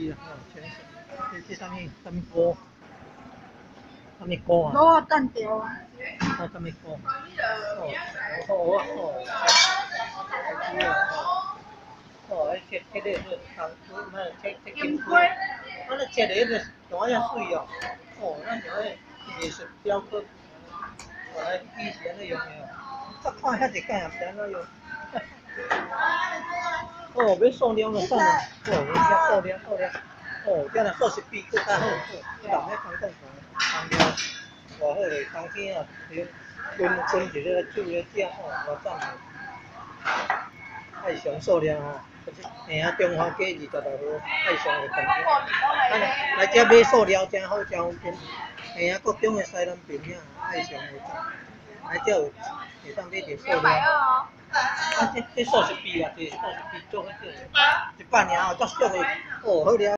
鸡啊，全是。这上面锅？什么锅啊？ 我蛋条啊。 什么锅？这个是糖，那金龟，那切的那多呀水哦，那就是艺术雕刻，以前的用的，我看遐一间也不用。要数量就算了，要数量，这样40币更较好，人咧看更长，单料偌好嘞，冬天啊，滚一个煮咧食，偌赞嘞。爱上数量吼，嘿啊，中华街26号爱上的饭店，来这买数量真好，真方便。嘿啊，各种的西南朋友爱上的赞，来这有会当买着数量。这40币啊，这40币做迄个，100尔哦，足俗的，好了。